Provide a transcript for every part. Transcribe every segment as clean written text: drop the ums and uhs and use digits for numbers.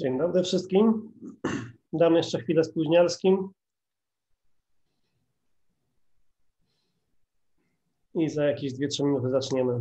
Dzień dobry wszystkim. Dam jeszcze chwilę spóźnialskim. I za jakieś 2-3 minuty zaczniemy.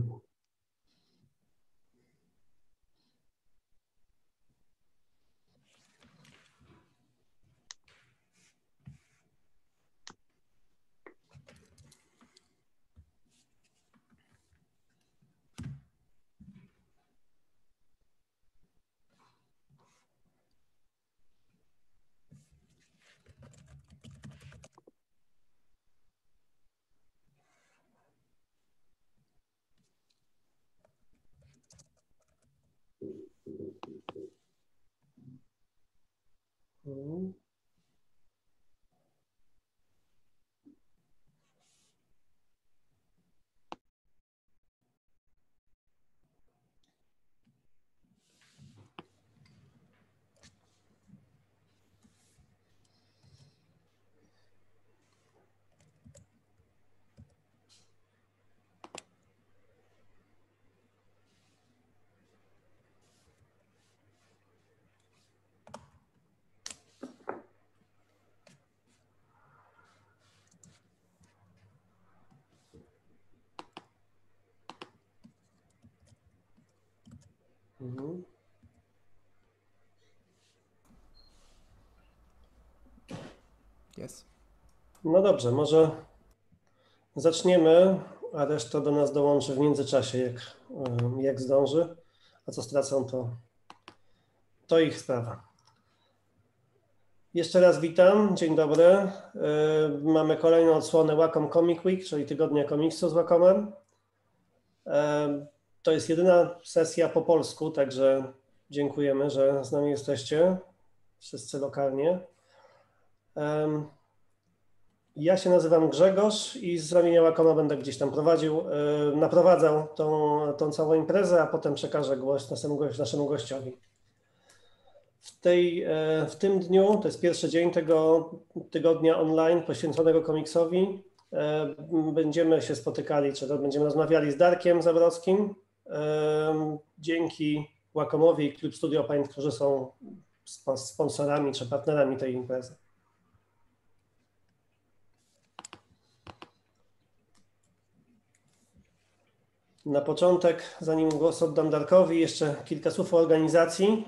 Jest. No dobrze, może zaczniemy, a reszta do nas dołączy w międzyczasie, jak zdąży. A co stracą, to ich sprawa. Jeszcze raz witam, dzień dobry. Mamy kolejną odsłonę Wacom Comic Week, czyli tygodnia komiksu z Wacomem. To jest jedyna sesja po polsku, także dziękujemy, że z nami jesteście, wszyscy lokalnie. Ja się nazywam Grzegorz i z ramienia Wacoma będę gdzieś tam naprowadzał tą całą imprezę, a potem przekażę głos naszemu gościowi. W tym dniu, to jest pierwszy dzień tego tygodnia online poświęconego komiksowi, będziemy się spotykali, czy będziemy rozmawiali z Darkiem Zawrockim. Dzięki Wacomowi i Club Studio Paint, którzy są sponsorami czy partnerami tej imprezy. Na początek, zanim głos oddam Darkowi, jeszcze kilka słów o organizacji.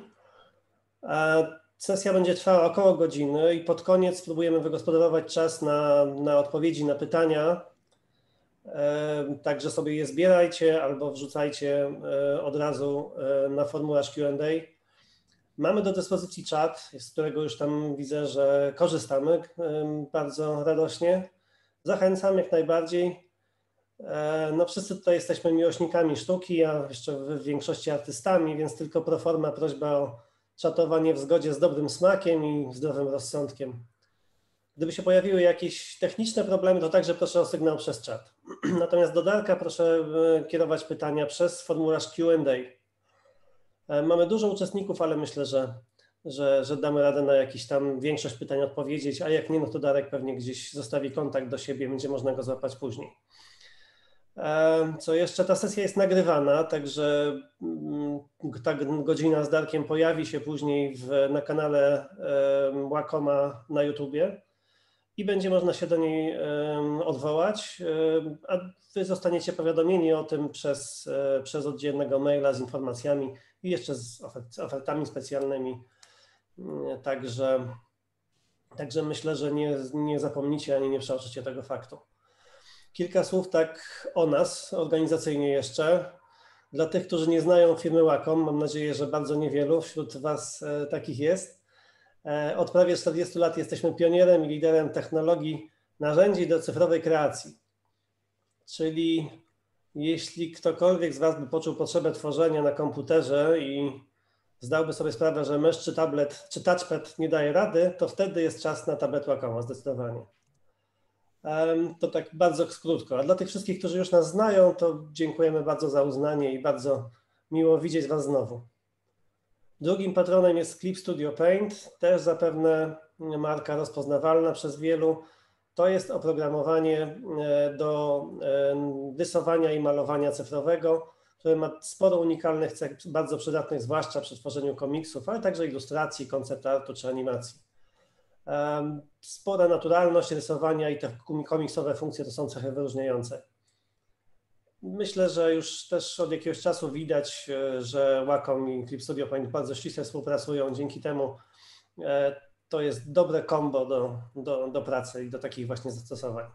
Sesja będzie trwała około godziny i pod koniec spróbujemy wygospodarować czas na odpowiedzi na pytania. Także sobie je zbierajcie albo wrzucajcie od razu na formularz Q&A. Mamy do dyspozycji czat, z którego już tam widzę, że korzystamy bardzo radośnie. Zachęcam jak najbardziej. No wszyscy tutaj jesteśmy miłośnikami sztuki, a jeszcze w większości artystami, więc tylko pro forma prośba o czatowanie w zgodzie z dobrym smakiem i zdrowym rozsądkiem. Gdyby się pojawiły jakieś techniczne problemy, to także proszę o sygnał przez czat. Natomiast do Darka proszę kierować pytania przez formularz Q&A. Mamy dużo uczestników, ale myślę, że damy radę na jakieś tam większość pytań odpowiedzieć, a jak nie, no to Darek pewnie gdzieś zostawi kontakt do siebie, będzie można go złapać później. Co jeszcze, ta sesja jest nagrywana, także ta godzina z Darkiem pojawi się później na kanale Wacoma na YouTubie i będzie można się do niej odwołać, a wy zostaniecie powiadomieni o tym przez oddzielnego maila z informacjami i jeszcze z ofertami specjalnymi. Także myślę, że nie zapomnicie ani nie przeoczycie tego faktu. Kilka słów tak o nas organizacyjnie jeszcze. Dla tych, którzy nie znają firmy Wacom, mam nadzieję, że bardzo niewielu wśród Was takich jest. Od prawie 40 lat jesteśmy pionierem i liderem technologii narzędzi do cyfrowej kreacji. Czyli jeśli ktokolwiek z Was by poczuł potrzebę tworzenia na komputerze i zdałby sobie sprawę, że mysz czy tablet czy touchpad nie daje rady, to wtedy jest czas na tablet Wacoma zdecydowanie. To tak bardzo krótko. A dla tych wszystkich, którzy już nas znają, to dziękujemy bardzo za uznanie i bardzo miło widzieć Was znowu. Drugim patronem jest Club Studio Paint, też zapewne marka rozpoznawalna przez wielu. To jest oprogramowanie do rysowania i malowania cyfrowego, który ma sporo unikalnych cech, bardzo przydatnych, zwłaszcza przy tworzeniu komiksów, ale także ilustracji, koncept artu czy animacji. Spora naturalność rysowania i te komiksowe funkcje to są cechy wyróżniające. Myślę, że już też od jakiegoś czasu widać, że Wacom i Clip Studio Paint bardzo ściśle współpracują. Dzięki temu to jest dobre kombo do pracy i do takich właśnie zastosowań.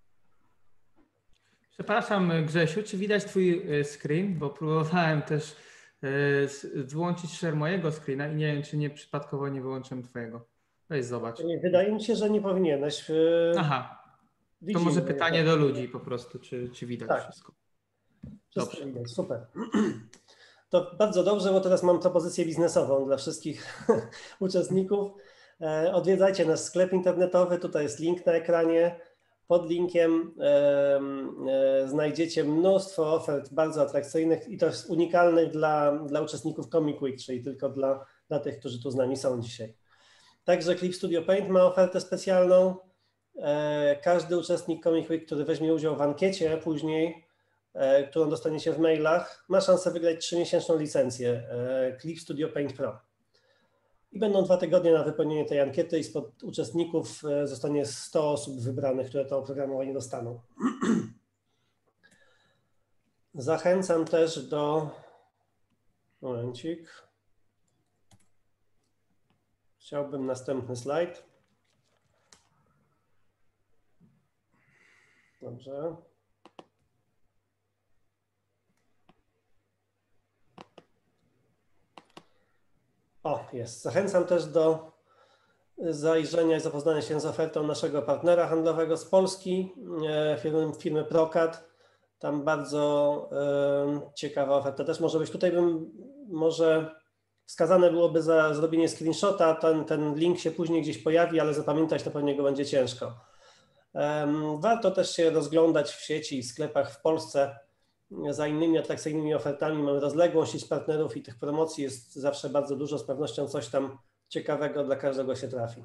Przepraszam, Grzesiu, czy widać twój screen? Bo próbowałem też włączyć share mojego screena i nie wiem, czy nie przypadkowo nie wyłączyłem twojego. Weź zobacz. Wydaje mi się, że nie powinieneś. Aha, to Widzimy, może pytanie do ludzi po prostu, czy widać tak. Wszystko. Wszystko Dobrze. widać, super. To bardzo dobrze, bo teraz mam propozycję biznesową dla wszystkich uczestników. Odwiedzajcie nasz sklep internetowy, tutaj jest link na ekranie. Pod linkiem znajdziecie mnóstwo ofert bardzo atrakcyjnych i to jest unikalnych dla uczestników Comic Week, czyli tylko dla tych, którzy tu z nami są dzisiaj. Także Clip Studio Paint ma ofertę specjalną. Każdy uczestnik Comic Week, który weźmie udział w ankiecie później, którą dostaniecie w mailach, ma szansę wygrać 3-miesięczną licencję Clip Studio Paint Pro. I będą 2 tygodnie na wypełnienie tej ankiety i spod uczestników zostanie 100 osób wybranych, które to oprogramowanie dostaną. Zachęcam też do... Momencik. Chciałbym następny slajd. Dobrze. O, jest. Zachęcam też do zajrzenia i zapoznania się z ofertą naszego partnera handlowego z Polski, firmy Procat. Tam bardzo ciekawa oferta też może być. Tutaj może wskazane byłoby za zrobienie screenshota. Ten link się później gdzieś pojawi, ale zapamiętać to pewnie go będzie ciężko. Warto też się rozglądać w sieci i w sklepach w Polsce za innymi atrakcyjnymi ofertami. Mamy rozległą sieć partnerów i tych promocji jest zawsze bardzo dużo. Z pewnością coś tam ciekawego dla każdego się trafi.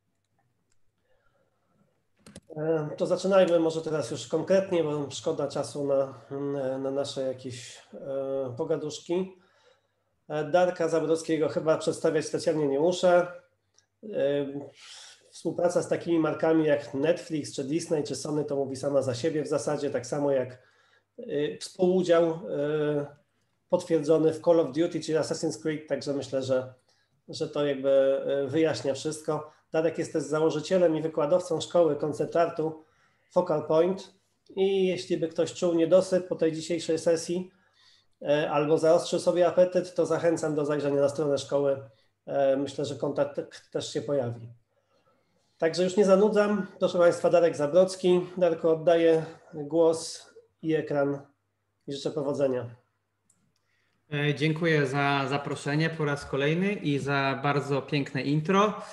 To zaczynajmy może teraz już konkretnie, bo szkoda czasu na nasze jakieś pogaduszki. Darka Zabrodzkiego chyba przedstawiać specjalnie nie muszę. Współpraca z takimi markami jak Netflix, czy Disney, czy Sony to mówi sama za siebie w zasadzie, tak samo jak współudział potwierdzony w Call of Duty, czyli Assassin's Creed, także myślę, że to jakby wyjaśnia wszystko. Darek jest też założycielem i wykładowcą szkoły Concept Artu Focal Point i jeśli by ktoś czuł niedosyt po tej dzisiejszej sesji albo zaostrzył sobie apetyt, to zachęcam do zajrzenia na stronę szkoły. Myślę, że kontakt też się pojawi. Także już nie zanudzam. Proszę Państwa, Darek Zabrodzki. Darku, oddaję głos i ekran i życzę powodzenia. Dziękuję za zaproszenie po raz kolejny i za bardzo piękne intro.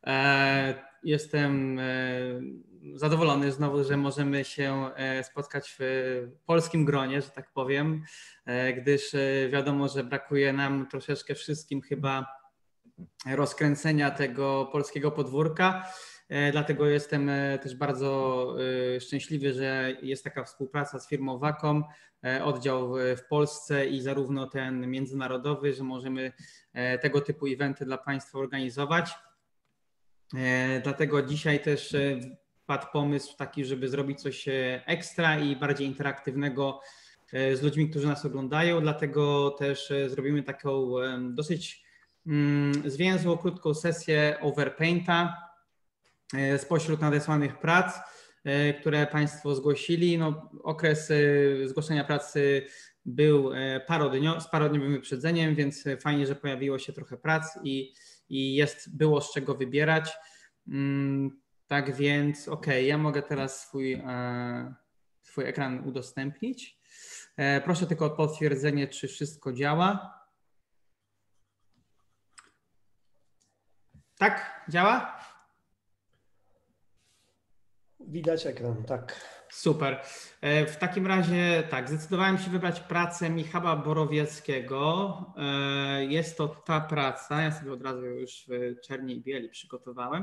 Jestem zadowolony znowu, że możemy się spotkać w polskim gronie, że tak powiem, gdyż wiadomo, że brakuje nam troszeczkę wszystkim chyba rozkręcenia tego polskiego podwórka. Dlatego jestem też bardzo szczęśliwy, że jest taka współpraca z firmą Wacom, oddział w Polsce i zarówno ten międzynarodowy, że możemy tego typu eventy dla Państwa organizować. Dlatego dzisiaj też padł pomysł taki, żeby zrobić coś ekstra i bardziej interaktywnego z ludźmi, którzy nas oglądają. Dlatego też zrobimy taką dosyć zwięzłą, krótką sesję Overpainta spośród nadesłanych prac, które Państwo zgłosili. No, okres zgłoszenia pracy był z parodniowym wyprzedzeniem, więc fajnie, że pojawiło się trochę prac i było z czego wybierać. Tak więc ja mogę teraz swój ekran udostępnić. Proszę tylko o potwierdzenie, czy wszystko działa. Tak? Działa? Widać ekran, tak. Super. W takim razie tak, zdecydowałem się wybrać pracę Michała Borowieckiego. Jest to ta praca, ja sobie od razu już w czerni i bieli przygotowałem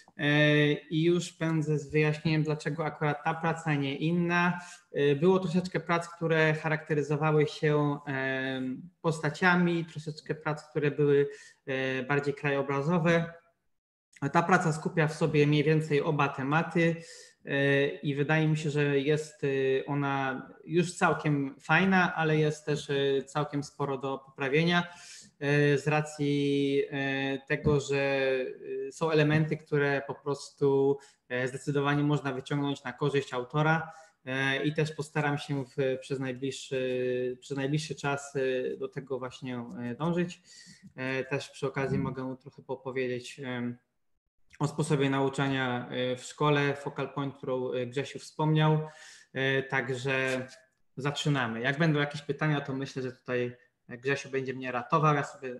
i już pędzę z wyjaśnieniem, dlaczego akurat ta praca, a nie inna. Było troszeczkę prac, które charakteryzowały się postaciami, troszeczkę prac, które były bardziej krajobrazowe. Ta praca skupia w sobie mniej więcej oba tematy i wydaje mi się, że jest ona już całkiem fajna, ale jest też całkiem sporo do poprawienia z racji tego, że są elementy, które po prostu zdecydowanie można wyciągnąć na korzyść autora i też postaram się przez najbliższy czas do tego właśnie dążyć. Też przy okazji mogę trochę opowiedzieć o sposobie nauczania w szkole, Focal Point, którą Grzesiu wspomniał. Także zaczynamy. Jak będą jakieś pytania, to myślę, że tutaj Grzesiu będzie mnie ratował. Ja sobie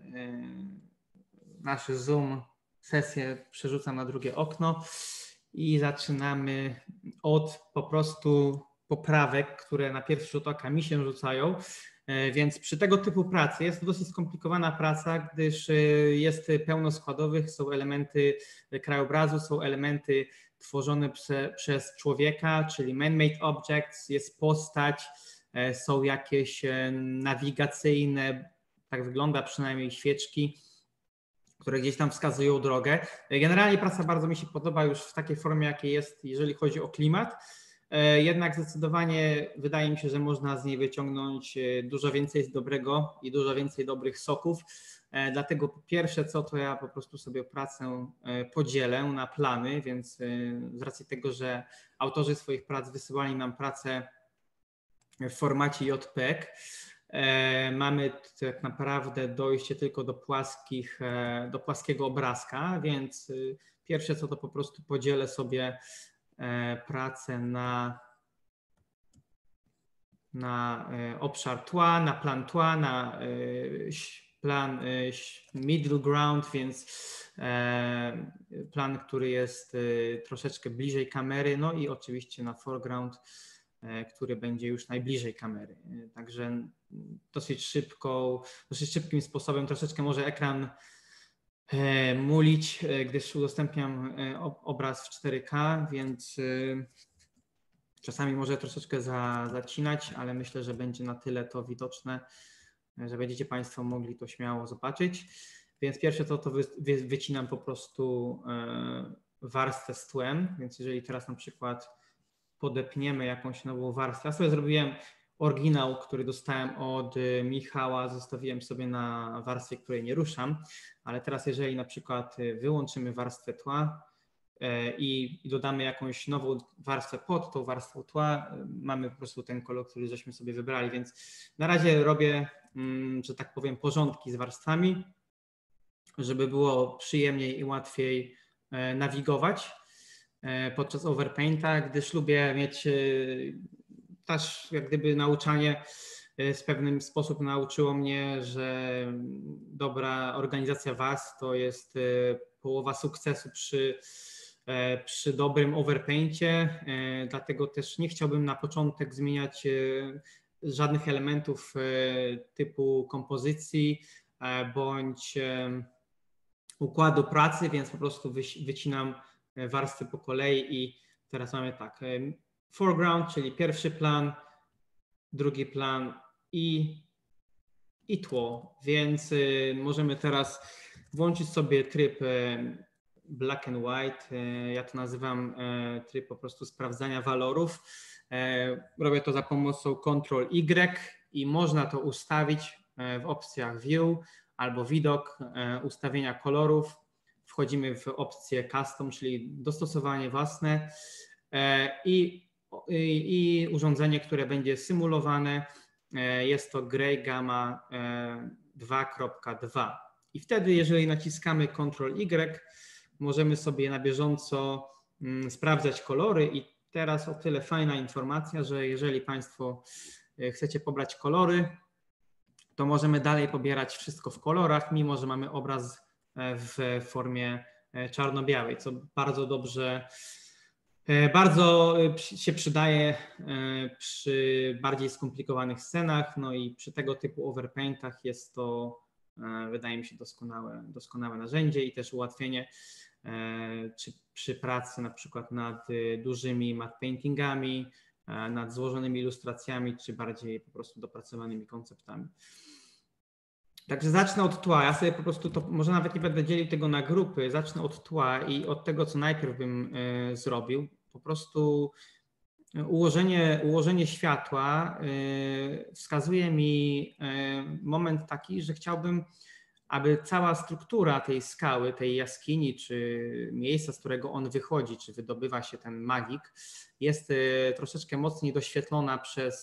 nasz Zoom sesję przerzucam na drugie okno i zaczynamy od po prostu poprawek, które na pierwszy rzut oka mi się rzucają. Więc przy tego typu pracy jest to dosyć skomplikowana praca, gdyż jest pełno składowych, są elementy krajobrazu, są elementy tworzone przez człowieka, czyli man-made objects, jest postać, są jakieś nawigacyjne, tak wygląda przynajmniej, świeczki, które gdzieś tam wskazują drogę. Generalnie praca bardzo mi się podoba już w takiej formie, jakiej jest, jeżeli chodzi o klimat. Jednak zdecydowanie wydaje mi się, że można z niej wyciągnąć dużo więcej dobrego i dużo więcej dobrych soków. Dlatego pierwsze co, to ja po prostu sobie pracę podzielę na plany, więc z racji tego, że autorzy swoich prac wysyłali nam pracę w formacie JPEG, mamy tak naprawdę dojście tylko do płaskiego obrazka, więc pierwsze co, to po prostu podzielę sobie pracę na obszar tła, na plan tła, na plan middle ground, więc plan, który jest troszeczkę bliżej kamery, no i oczywiście na foreground, który będzie już najbliżej kamery. Także dosyć szybkim sposobem, troszeczkę może ekran mulić, gdyż udostępniam obraz w 4K, więc czasami może troszeczkę zacinać, ale myślę, że będzie na tyle to widoczne, że będziecie Państwo mogli to śmiało zobaczyć. Więc pierwsze to wycinam po prostu warstwę z tłem, więc jeżeli teraz na przykład podepniemy jakąś nową warstwę, ja sobie zrobiłem oryginał, który dostałem od Michała, zostawiłem sobie na warstwie, której nie ruszam, ale teraz jeżeli na przykład wyłączymy warstwę tła i dodamy jakąś nową warstwę pod tą warstwą tła, mamy po prostu ten kolor, który żeśmy sobie wybrali, więc na razie robię, że tak powiem, porządki z warstwami, żeby było przyjemniej i łatwiej nawigować podczas overpainta, gdyż lubię mieć też jak gdyby nauczanie w pewnym sposób nauczyło mnie, że dobra organizacja warstw to jest połowa sukcesu przy dobrym overpaincie, dlatego też nie chciałbym na początek zmieniać żadnych elementów typu kompozycji bądź układu pracy, więc po prostu wycinam warstwy po kolei i teraz mamy tak, foreground, czyli pierwszy plan, drugi plan i tło, więc możemy teraz włączyć sobie tryb black and white, ja to nazywam tryb po prostu sprawdzania walorów. Robię to za pomocą Ctrl+Y i można to ustawić w opcjach View albo widok, ustawienia kolorów. Wchodzimy w opcję Custom, czyli dostosowanie własne i urządzenie, które będzie symulowane, jest to Grey Gamma 2.2 i wtedy jeżeli naciskamy Ctrl+Y, możemy sobie na bieżąco sprawdzać kolory i teraz o tyle fajna informacja, że jeżeli Państwo chcecie pobrać kolory, to możemy dalej pobierać wszystko w kolorach, mimo że mamy obraz w formie czarno-białej, co bardzo dobrze Bardzo się przydaje przy bardziej skomplikowanych scenach, no i przy tego typu overpaintach jest to, wydaje mi się, doskonałe narzędzie i też ułatwienie czy przy pracy na przykład nad dużymi matte paintingami, nad złożonymi ilustracjami, czy bardziej po prostu dopracowanymi konceptami. Także zacznę od tła. Ja sobie po prostu to, może nawet nie będę dzielił tego na grupy, zacznę od tła i od tego, co najpierw bym zrobił. Po prostu ułożenie światła wskazuje mi moment taki, że chciałbym, aby cała struktura tej skały, tej jaskini, czy miejsca, z którego on wychodzi, czy wydobywa się ten magik, jest troszeczkę mocniej doświetlona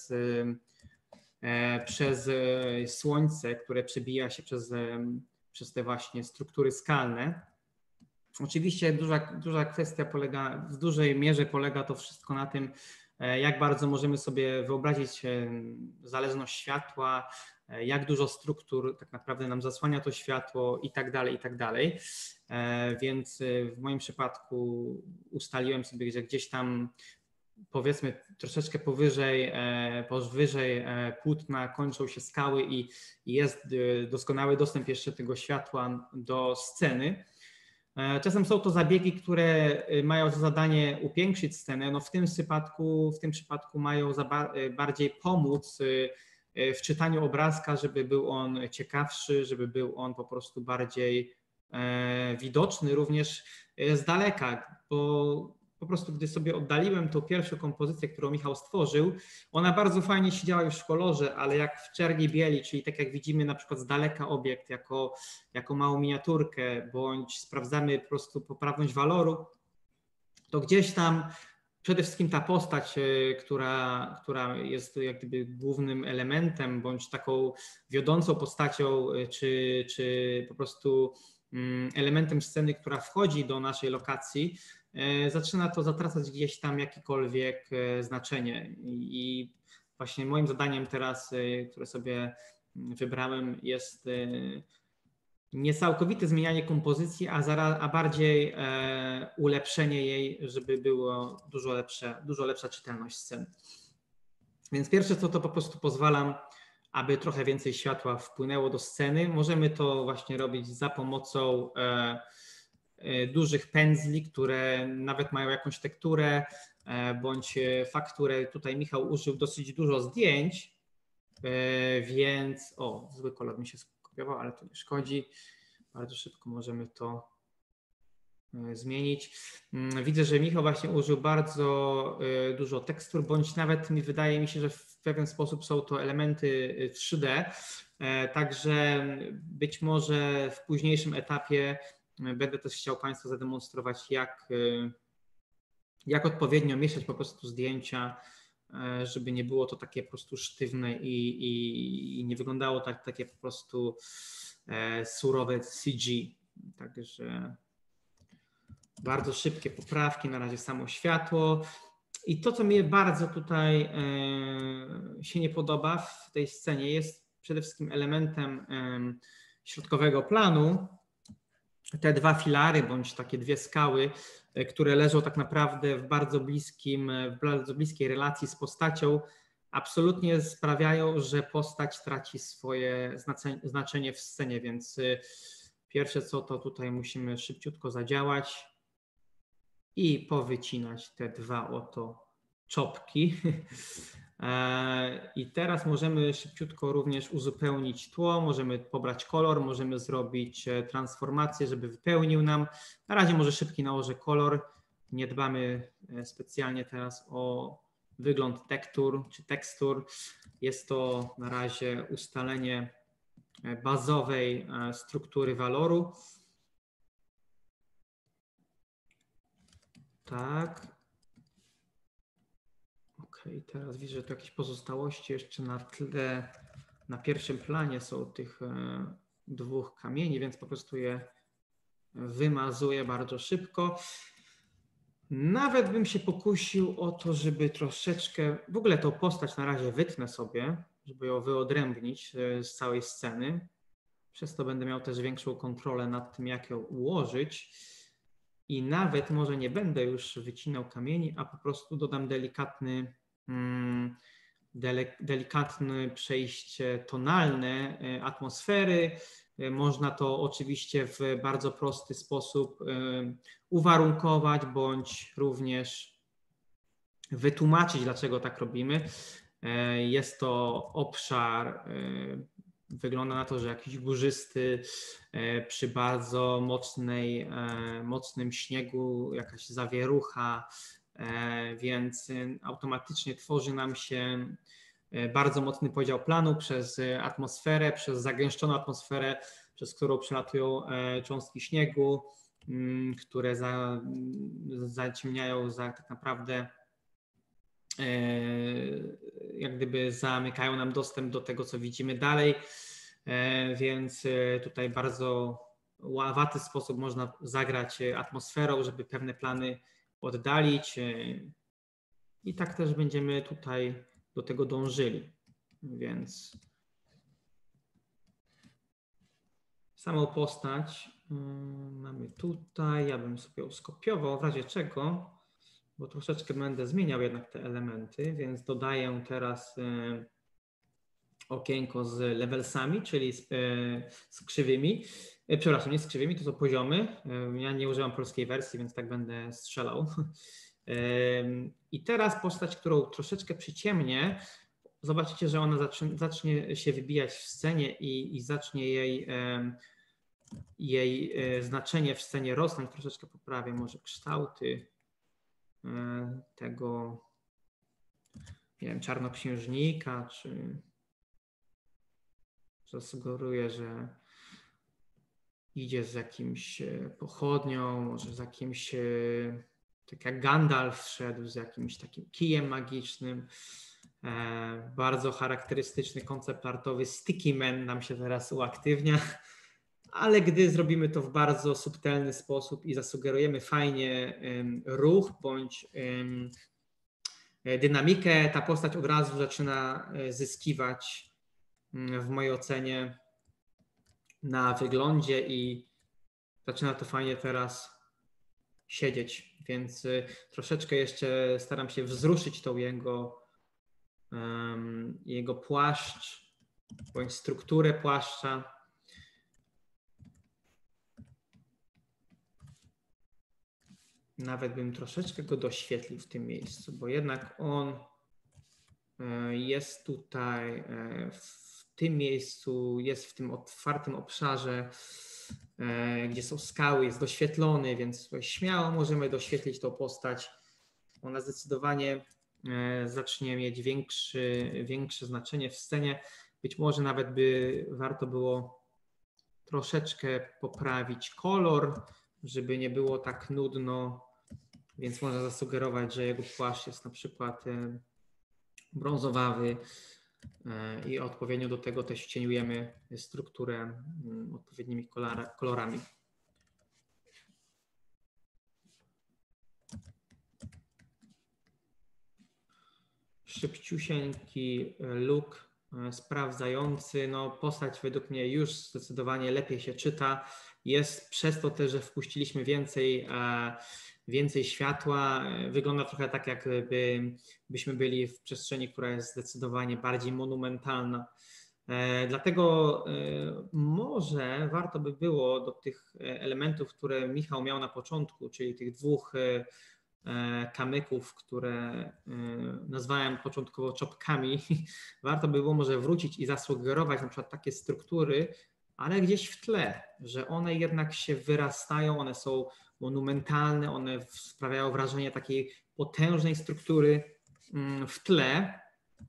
przez słońce, które przebija się przez te właśnie struktury skalne. Oczywiście duża kwestia polega, w dużej mierze polega to wszystko na tym, jak bardzo możemy sobie wyobrazić zależność światła, jak dużo struktur tak naprawdę nam zasłania to światło i tak dalej, i tak dalej. Więc w moim przypadku ustaliłem sobie, że gdzieś tam powiedzmy troszeczkę powyżej płótna kończą się skały i jest doskonały dostęp jeszcze tego światła do sceny. Czasem są to zabiegi, które mają za zadanie upiększyć scenę. No w tym przypadku mają bardziej pomóc w czytaniu obrazka, żeby był on ciekawszy, żeby był on po prostu bardziej widoczny również z daleka, bo po prostu gdy sobie oddaliłem tą pierwszą kompozycję, którą Michał stworzył, ona bardzo fajnie siedziała już w kolorze, ale jak w czerni bieli, czyli tak jak widzimy na przykład z daleka obiekt jako małą miniaturkę, bądź sprawdzamy po prostu poprawność waloru, to gdzieś tam przede wszystkim ta postać, która jest jak gdyby głównym elementem, bądź taką wiodącą postacią, czy po prostu elementem sceny, która wchodzi do naszej lokacji, zaczyna to zatracać gdzieś tam jakiekolwiek znaczenie. I właśnie moim zadaniem teraz, które sobie wybrałem, jest nie całkowite zmienianie kompozycji, a bardziej ulepszenie jej, żeby było dużo lepsza czytelność sceny. Więc pierwsze co, to po prostu pozwalam, aby trochę więcej światła wpłynęło do sceny. Możemy to właśnie robić za pomocą dużych pędzli, które nawet mają jakąś tekturę, bądź fakturę. Tutaj Michał użył dosyć dużo zdjęć, więc zły kolor mi się skopiował, ale to nie szkodzi. Bardzo szybko możemy to zmienić. Widzę, że Michał właśnie użył bardzo dużo tekstur, bądź nawet wydaje mi się, że w pewien sposób są to elementy 3D, także być może w późniejszym etapie będę też chciał Państwu zademonstrować, jak odpowiednio mieszać po prostu zdjęcia, żeby nie było to takie po prostu sztywne i nie wyglądało takie po prostu surowe CG. Także bardzo szybkie poprawki, na razie samo światło. I to, co mnie bardzo tutaj się nie podoba w tej scenie, jest przede wszystkim elementem środkowego planu. Te dwa filary, bądź takie dwie skały, które leżą tak naprawdę w bardzo bliskiej relacji z postacią, absolutnie sprawiają, że postać traci swoje znaczenie w scenie, więc pierwsze co, to tutaj musimy szybciutko zadziałać i powycinać te dwa oto czopki. I teraz możemy szybciutko również uzupełnić tło, możemy pobrać kolor, możemy zrobić transformację, żeby wypełnił nam. Na razie może szybki nałożę kolor. Nie dbamy specjalnie teraz o wygląd tekstur. Jest to na razie ustalenie bazowej struktury waloru. Tak. Okej, teraz widzę, że tu jakieś pozostałości jeszcze na tle, na pierwszym planie są tych dwóch kamieni, więc po prostu je wymazuję bardzo szybko. Nawet bym się pokusił o to, żeby troszeczkę, w ogóle tą postać na razie wytnę sobie, żeby ją wyodrębnić z całej sceny. Przez to będę miał też większą kontrolę nad tym, jak ją ułożyć. i nawet może nie będę już wycinał kamieni, a po prostu dodam delikatne przejście tonalne atmosfery. Można to oczywiście w bardzo prosty sposób uwarunkować, bądź również wytłumaczyć, dlaczego tak robimy. Jest to obszar, wygląda na to, że jakiś górzysty, przy bardzo mocnym śniegu, jakaś zawierucha, więc automatycznie tworzy nam się bardzo mocny podział planu przez atmosferę, przez zagęszczoną atmosferę, przez którą przelatują cząstki śniegu, które zaciemniają tak naprawdę, jak gdyby zamykają nam dostęp do tego, co widzimy dalej, więc tutaj bardzo ławaty sposób można zagrać atmosferą, żeby pewne plany oddalić, i tak też będziemy tutaj do tego dążyli, więc samą postać mamy tutaj, ja bym sobie ją skopiował w razie czego, bo troszeczkę będę zmieniał jednak te elementy, więc dodaję teraz okienko z levelsami, czyli z krzywymi. Przepraszam, nie z krzywymi, to są poziomy. Ja nie używam polskiej wersji, więc tak będę strzelał. I teraz postać, którą troszeczkę przyciemnię, zobaczycie, że ona zacznie się wybijać w scenie i zacznie jej znaczenie w scenie rosnąć. Troszeczkę poprawię może kształty tego, nie wiem, czarnoksiężnika, czy zasugeruję, że idzie z jakimś pochodnią, może z jakimś, tak jak Gandalf szedł z jakimś takim kijem magicznym. Bardzo charakterystyczny koncept artowy Sticky Man nam się teraz uaktywnia, ale gdy zrobimy to w bardzo subtelny sposób i zasugerujemy fajnie ruch bądź dynamikę, ta postać od razu zaczyna zyskiwać w mojej ocenie na wyglądzie i zaczyna to fajnie teraz siedzieć, więc troszeczkę jeszcze staram się wzruszyć tą jego płaszcz bądź strukturę płaszcza. Nawet bym troszeczkę go doświetlił w tym miejscu, bo jednak on jest tutaj w tym miejscu, jest w tym otwartym obszarze, gdzie są skały, jest doświetlony, więc śmiało możemy doświetlić tą postać. Ona zdecydowanie zacznie mieć większe znaczenie w scenie. Być może nawet warto było troszeczkę poprawić kolor, żeby nie było tak nudno, więc można zasugerować, że jego płaszcz jest na przykład brązowawy i odpowiednio do tego też cieniujemy strukturę odpowiednimi kolorami. Szybciusieńki look sprawdzający. No, postać według mnie już zdecydowanie lepiej się czyta. Jest przez to też, że wpuściliśmy więcej światła. Wygląda trochę tak, jakbyśmy byli w przestrzeni, która jest zdecydowanie bardziej monumentalna. Dlatego może warto by było do tych elementów, które Michał miał na początku, czyli tych dwóch kamyków, które nazwałem początkowo czopkami, warto by było może wrócić i zasugerować na przykład takie struktury, ale gdzieś w tle, że one jednak się wyrastają, one są monumentalne, one sprawiają wrażenie takiej potężnej struktury w tle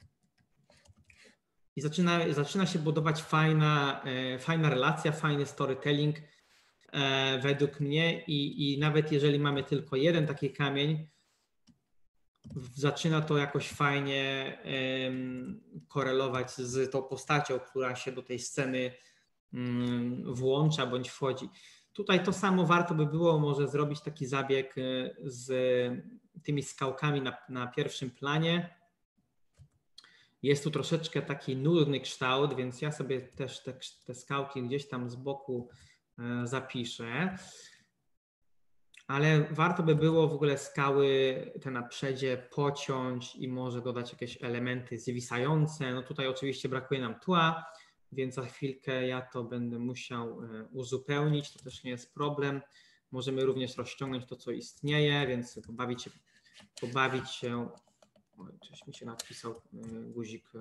i zaczyna się budować fajna relacja, fajny storytelling według mnie i nawet jeżeli mamy tylko jeden taki kamień, zaczyna to jakoś fajnie korelować z tą postacią, która się do tej sceny włącza bądź wchodzi. Tutaj to samo warto by było może zrobić taki zabieg z tymi skałkami na pierwszym planie. Jest tu troszeczkę taki nudny kształt, więc ja sobie też te skałki gdzieś tam z boku zapiszę. ale warto by było w ogóle skały te na przedzie pociąć i może dodać jakieś elementy zwisające. No tutaj oczywiście brakuje nam tła, więc za chwilkę ja to będę musiał uzupełnić, to też nie jest problem. Możemy również rozciągnąć to, co istnieje, więc pobawić się. Oj, coś mi się napisał guzik.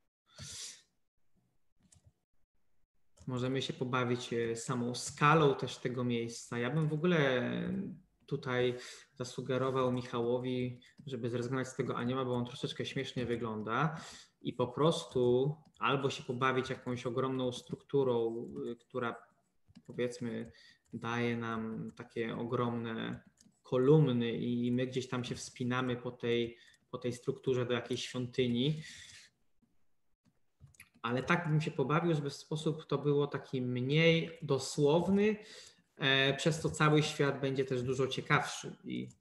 Możemy się pobawić samą skalą też tego miejsca. Ja bym w ogóle tutaj zasugerował Michałowi, żeby zrezygnować z tego anioła, bo on troszeczkę śmiesznie wygląda i po prostu albo się pobawić jakąś ogromną strukturą, która powiedzmy daje nam takie ogromne kolumny i my gdzieś tam się wspinamy po tej strukturze do jakiejś świątyni. Ale tak bym się pobawił, żeby w sposób to było taki mniej dosłowny, przez to cały świat będzie też dużo ciekawszy. I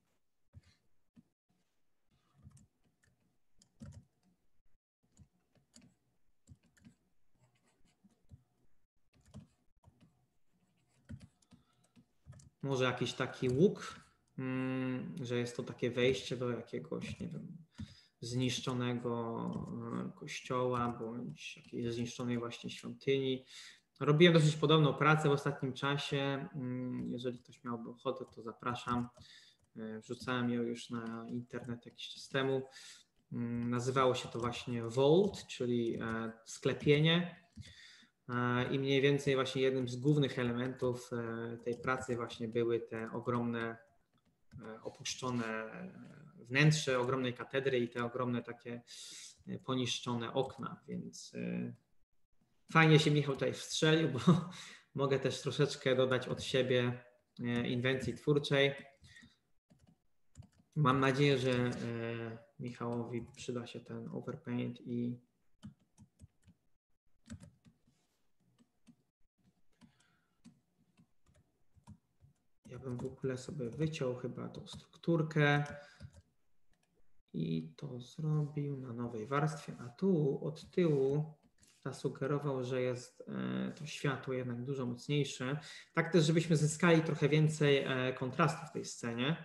może jakiś taki łuk, że jest to takie wejście do jakiegoś, nie wiem, zniszczonego kościoła bądź jakiejś zniszczonej właśnie świątyni. Robiłem dosyć podobną pracę w ostatnim czasie. Jeżeli ktoś miałby ochotę, to zapraszam. Wrzucałem ją już na internet jakiś czas temu. Nazywało się to właśnie Vault, czyli sklepienie. I mniej więcej właśnie jednym z głównych elementów tej pracy właśnie były te ogromne opuszczone wnętrze ogromnej katedry i te ogromne takie poniszczone okna, więc fajnie się Michał tutaj wstrzelił, bo mogę też troszeczkę dodać od siebie inwencji twórczej. Mam nadzieję, że Michałowi przyda się ten overpaint i ja bym w ogóle sobie wyciął chyba tą strukturkę i to zrobił na nowej warstwie, a tu od tyłu zasugerował, że jest to światło jednak dużo mocniejsze. Tak też, żebyśmy zyskali trochę więcej kontrastu w tej scenie.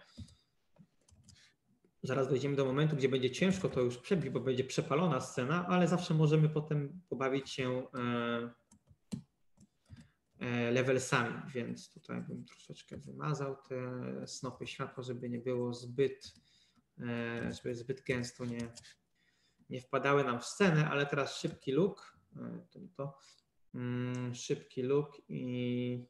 Zaraz dojdziemy do momentu, gdzie będzie ciężko to już przebić, bo będzie przepalona scena, ale zawsze możemy potem pobawić się levelsami, więc tutaj bym troszeczkę wymazał te snopy światła, żeby nie było żeby zbyt gęsto nie wpadały nam w scenę, ale teraz szybki look, szybki look i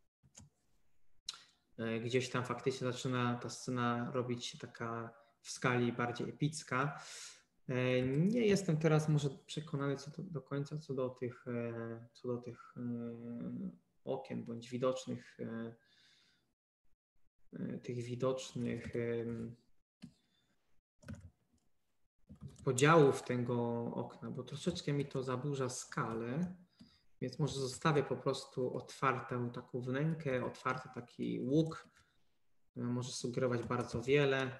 gdzieś tam faktycznie zaczyna ta scena robić się taka w skali bardziej epicka. Nie jestem teraz może przekonany do końca co do tych okien bądź widocznych podziałów tego okna, bo troszeczkę mi to zaburza skalę, więc może zostawię po prostu otwartą taką wnękę, otwarty taki łuk, może sugerować bardzo wiele.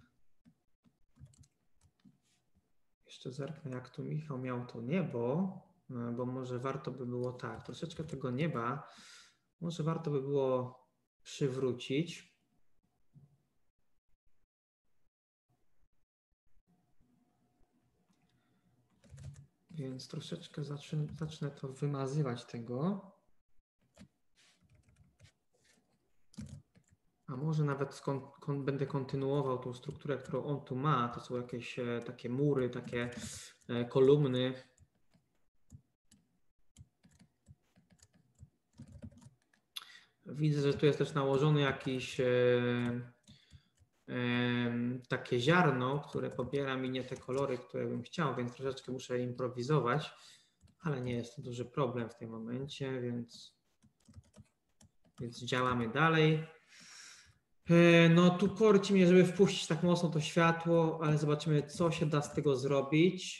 Jeszcze zerknę, jak tu Michał miał to niebo, bo może warto by było tak, troszeczkę tego nieba, może warto by było przywrócić. Więc troszeczkę zacznę to wymazywać tego. A może nawet będę kontynuował tą strukturę, którą on tu ma. To są jakieś takie mury, takie kolumny. Widzę, że tu jest też nałożony jakiś takie ziarno, które pobiera mi nie te kolory, które bym chciał, więc troszeczkę muszę improwizować, ale nie jest to duży problem w tym momencie, więc działamy dalej. No tu korci mnie, żeby wpuścić tak mocno to światło, ale zobaczymy, co się da z tego zrobić.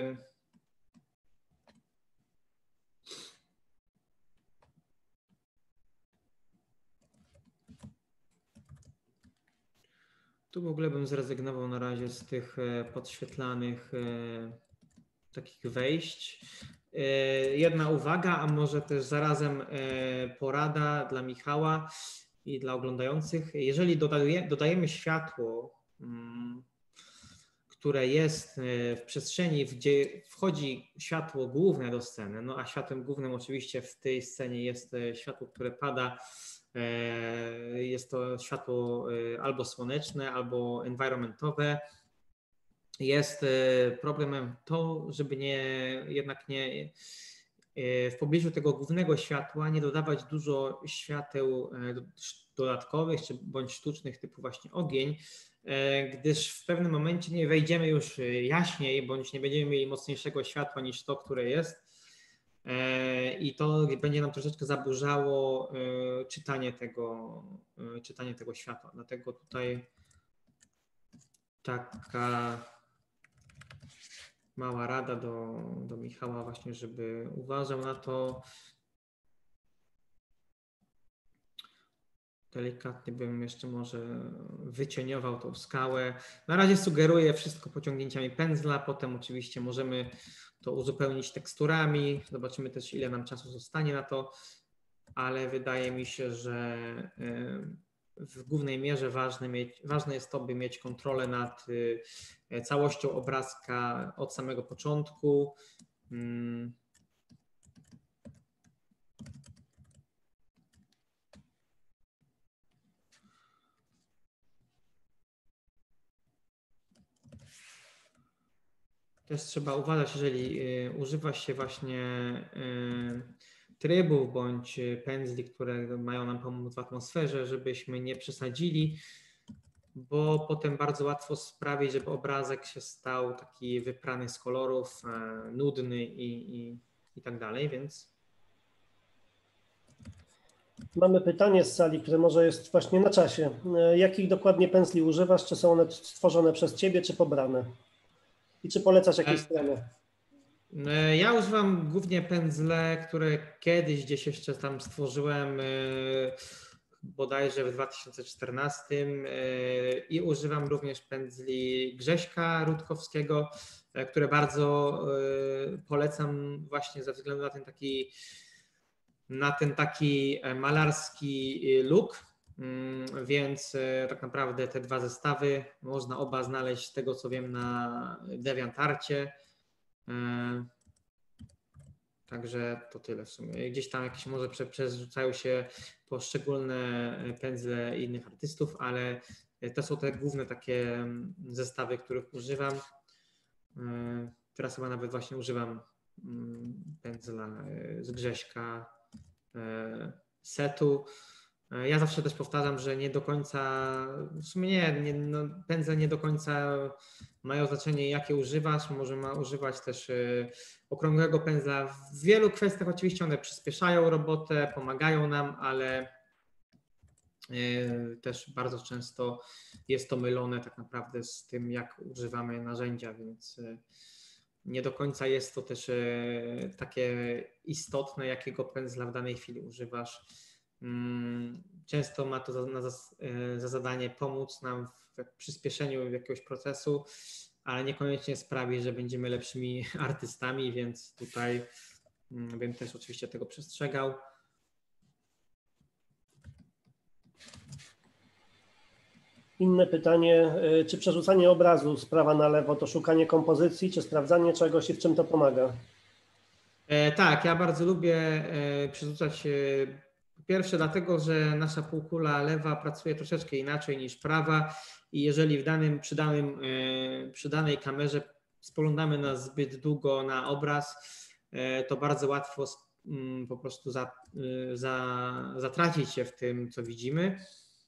Tu w ogóle bym zrezygnował na razie z tych podświetlanych takich wejść. Jedna uwaga, a może też zarazem porada dla Michała. i dla oglądających. Jeżeli dodajemy światło, które jest w przestrzeni, gdzie wchodzi światło główne do sceny, no a światłem głównym oczywiście w tej scenie jest światło, które pada. Jest to światło albo słoneczne, albo environmentowe. Jest problemem to, żeby jednak nie w pobliżu tego głównego światła nie dodawać dużo świateł dodatkowych bądź sztucznych typu właśnie ogień, gdyż w pewnym momencie nie wejdziemy już jaśniej bądź nie będziemy mieli mocniejszego światła niż to, które jest i to będzie nam troszeczkę zaburzało czytanie tego światła. Dlatego tutaj taka mała rada do Michała właśnie, żeby uważał na to. Delikatnie bym jeszcze może wycieniował tą skałę. Na razie sugeruję wszystko pociągnięciami pędzla, potem oczywiście możemy to uzupełnić teksturami. Zobaczymy też, ile nam czasu zostanie na to, ale wydaje mi się, że w głównej mierze ważne jest to, by mieć kontrolę nad całością obrazka od samego początku. Też trzeba uważać, jeżeli używa się właśnie trybów bądź pędzli, które mają nam pomóc w atmosferze, żebyśmy nie przesadzili, bo potem bardzo łatwo sprawić, żeby obrazek się stał taki wyprany z kolorów, nudny i tak dalej, więc... Mamy pytanie z sali, które może jest właśnie na czasie. Jakich dokładnie pędzli używasz? Czy są one stworzone przez Ciebie, czy pobrane? I czy polecasz jakieś strony? Ja używam głównie pędzle, które kiedyś gdzieś jeszcze tam stworzyłem, bodajże w 2014 i używam również pędzli Grześka Rutkowskiego, które bardzo polecam właśnie ze względu na ten taki malarski look, więc tak naprawdę te dwa zestawy można oba znaleźć z tego, co wiem, na DeviantArcie. Także to tyle w sumie. Gdzieś tam jakieś może przerzucają się poszczególne pędzle innych artystów, ale to są te główne takie zestawy, których używam. Teraz chyba nawet właśnie używam pędzla z Grześka, setu. Ja zawsze też powtarzam, że nie do końca, w sumie pędzle nie do końca mają znaczenie, jakie używasz. Można używać też okrągłego pędzla. W wielu kwestiach oczywiście one przyspieszają robotę, pomagają nam, ale też bardzo często jest to mylone tak naprawdę z tym, jak używamy narzędzia, więc nie do końca jest to też takie istotne, jakiego pędzla w danej chwili używasz. Często ma to za zadanie pomóc nam w przyspieszeniu jakiegoś procesu, ale niekoniecznie sprawi, że będziemy lepszymi artystami, więc tutaj bym też oczywiście tego przestrzegał. Inne pytanie, czy przerzucanie obrazu z prawa na lewo to szukanie kompozycji, czy sprawdzanie czegoś i w czym to pomaga? Tak, ja bardzo lubię przerzucać. Po pierwsze dlatego, że nasza półkula lewa pracuje troszeczkę inaczej niż prawa i jeżeli przy danej kamerze spoglądamy na zbyt długo na obraz, to bardzo łatwo po prostu zatracić się w tym, co widzimy.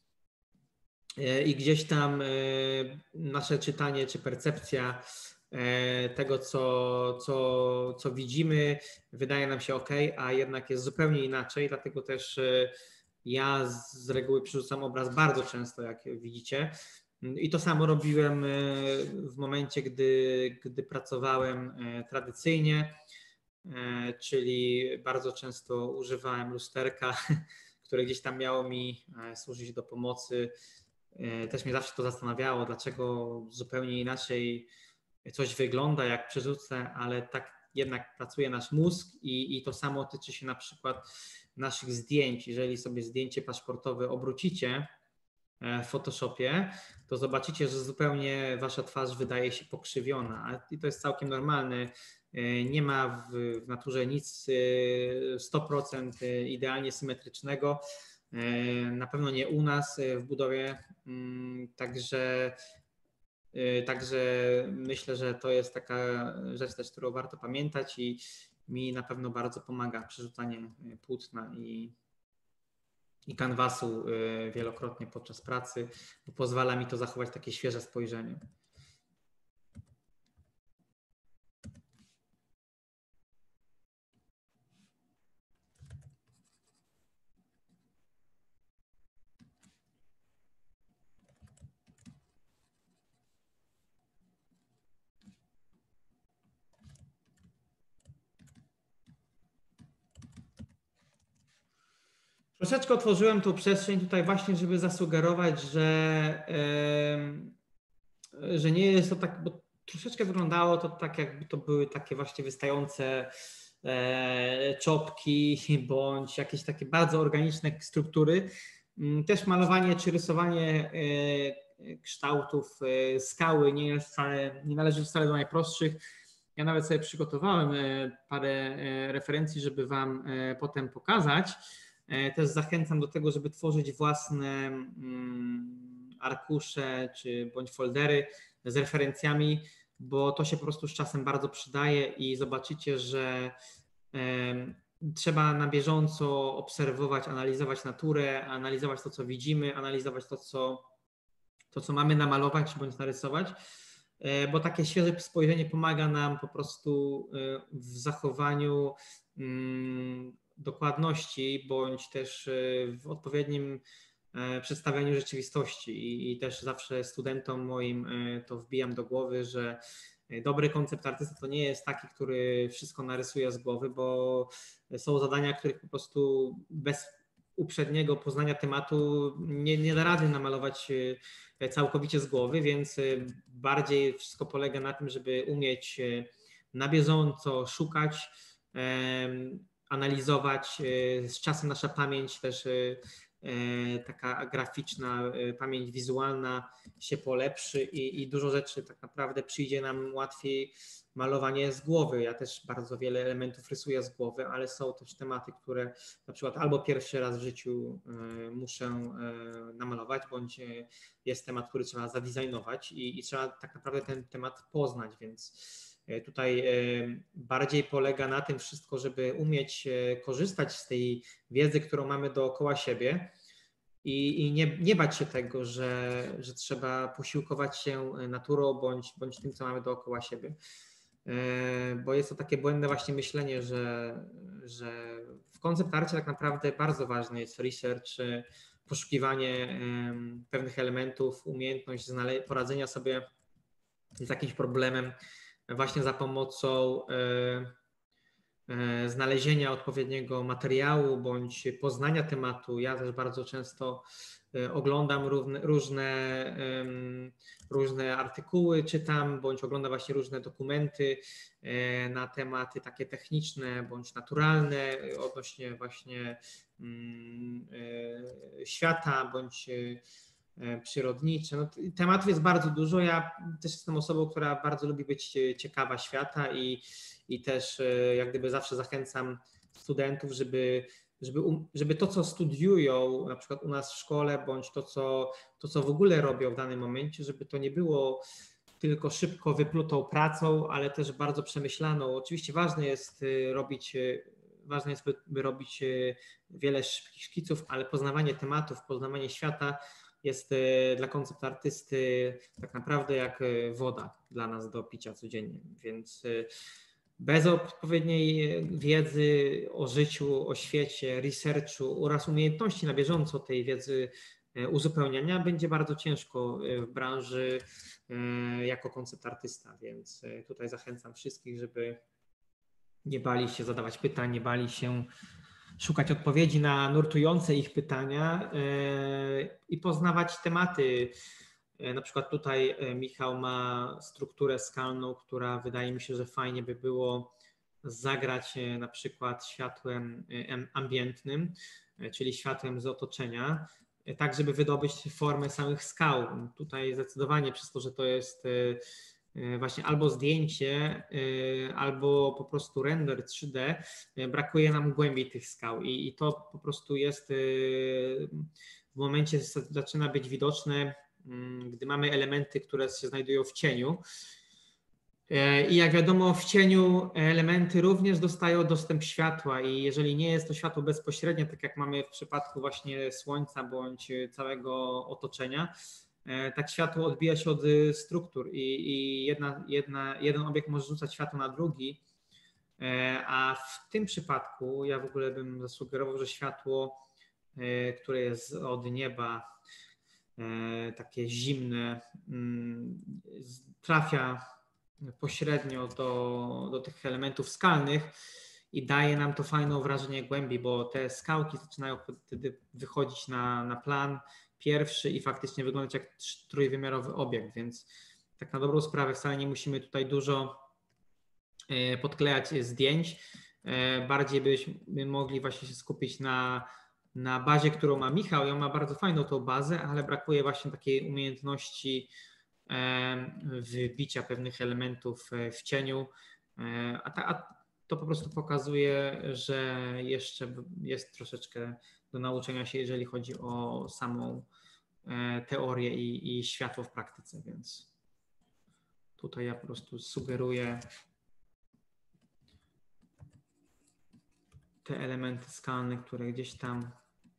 I gdzieś tam nasze czytanie czy percepcja tego, co widzimy, wydaje nam się ok, a jednak jest zupełnie inaczej, dlatego też ja z reguły przerzucam obraz bardzo często, jak widzicie. I to samo robiłem w momencie, gdy pracowałem tradycyjnie, czyli bardzo często używałem lusterka, które gdzieś tam miało mi służyć do pomocy. Też mnie zawsze to zastanawiało, dlaczego zupełnie inaczej coś wygląda, jak przerzucę, ale jednak pracuje nasz mózg i to samo tyczy się na przykład naszych zdjęć. Jeżeli sobie zdjęcie paszportowe obrócicie w Photoshopie, to zobaczycie, że zupełnie wasza twarz wydaje się pokrzywiona i to jest całkiem normalne. Nie ma w naturze nic 100% idealnie symetrycznego. Na pewno nie u nas w budowie, także myślę, że to jest taka rzecz też, którą warto pamiętać i mi na pewno bardzo pomaga przerzucanie płótna i kanwasu wielokrotnie podczas pracy, bo pozwala mi to zachować takie świeże spojrzenie. Troszeczkę otworzyłem tą przestrzeń tutaj właśnie, żeby zasugerować, że nie jest to tak, bo troszeczkę wyglądało to tak, jakby to były takie właśnie wystające czopki bądź jakieś takie bardzo organiczne struktury. Też malowanie czy rysowanie kształtów skały nie należy wcale do najprostszych. Ja nawet sobie przygotowałem parę referencji, żeby Wam potem pokazać. Też zachęcam do tego, żeby tworzyć własne arkusze czy bądź foldery z referencjami, bo to się po prostu z czasem bardzo przydaje i zobaczycie, że trzeba na bieżąco obserwować, analizować naturę, analizować to, co widzimy, analizować to, co mamy namalować bądź narysować, bo takie świeże spojrzenie pomaga nam po prostu w zachowaniu dokładności bądź też w odpowiednim przedstawianiu rzeczywistości i też zawsze studentom moim to wbijam do głowy, że dobry koncept artysta to nie jest taki, który wszystko narysuje z głowy, bo są zadania, których po prostu bez uprzedniego poznania tematu nie da rady namalować całkowicie z głowy, więc bardziej wszystko polega na tym, żeby umieć na bieżąco szukać, analizować. Z czasem nasza pamięć też taka graficzna, pamięć wizualna się polepszy i dużo rzeczy tak naprawdę przyjdzie nam łatwiej malowanie z głowy. Ja też bardzo wiele elementów rysuję z głowy, ale są też tematy, które na przykład albo pierwszy raz w życiu muszę namalować, bądź jest temat, który trzeba zadizajnować i trzeba tak naprawdę ten temat poznać, więc tutaj bardziej polega na tym wszystko, żeby umieć korzystać z tej wiedzy, którą mamy dookoła siebie i nie bać się tego, że trzeba posiłkować się naturą bądź tym, co mamy dookoła siebie. Bo jest to takie błędne właśnie myślenie, że w koncept arcie tak naprawdę bardzo ważny jest research, poszukiwanie pewnych elementów, umiejętność poradzenia sobie z jakimś problemem właśnie za pomocą znalezienia odpowiedniego materiału bądź poznania tematu. Ja też bardzo często oglądam różne artykuły, czytam bądź oglądam właśnie różne dokumenty na tematy takie techniczne bądź naturalne odnośnie właśnie świata bądź przyrodnicze. No, tematów jest bardzo dużo. Ja też jestem osobą, która bardzo lubi być ciekawa świata i też jak gdyby zawsze zachęcam studentów, żeby to, co studiują na przykład u nas w szkole, bądź to, co w ogóle robią w danym momencie, żeby to nie było tylko szybko wyplutą pracą, ale też bardzo przemyślaną. Oczywiście ważne jest, by robić wiele szybkich szkiców, ale poznawanie tematów, poznawanie świata jest dla koncept artysty tak naprawdę jak woda dla nas do picia codziennie, więc bez odpowiedniej wiedzy o życiu, o świecie, researchu oraz umiejętności na bieżąco tej wiedzy uzupełniania będzie bardzo ciężko w branży jako koncept artysta, więc tutaj zachęcam wszystkich, żeby nie bali się zadawać pytań, nie bali się szukać odpowiedzi na nurtujące ich pytania i poznawać tematy. Na przykład tutaj Michał ma strukturę skalną, która wydaje mi się, że fajnie by było zagrać na przykład światłem ambientnym, czyli światłem z otoczenia, tak żeby wydobyć formę samych skał. Tutaj zdecydowanie przez to, że to jest właśnie albo zdjęcie, albo po prostu render 3D, brakuje nam głębi tych skał i to po prostu jest w momencie zaczyna być widoczne, gdy mamy elementy, które się znajdują w cieniu. I jak wiadomo, w cieniu elementy również dostają dostęp światła i jeżeli nie jest to światło bezpośrednie, tak jak mamy w przypadku właśnie słońca bądź całego otoczenia, tak światło odbija się od struktur i jeden obiekt może rzucać światło na drugi, a w tym przypadku ja w ogóle bym zasugerował, że światło, które jest od nieba, takie zimne, trafia pośrednio do tych elementów skalnych i daje nam to fajne wrażenie głębi, bo te skałki zaczynają wtedy wychodzić na plan pierwszy i faktycznie wyglądać jak trójwymiarowy obiekt, więc tak na dobrą sprawę wcale nie musimy tutaj dużo podklejać zdjęć. Bardziej byśmy mogli właśnie się skupić na bazie, którą ma Michał. I on ma bardzo fajną tą bazę, ale brakuje właśnie takiej umiejętności wbicia pewnych elementów w cieniu, a to po prostu pokazuje, że jeszcze jest troszeczkę do nauczenia się, jeżeli chodzi o samą teorię i światło w praktyce, więc tutaj ja po prostu sugeruję te elementy skalne, które gdzieś tam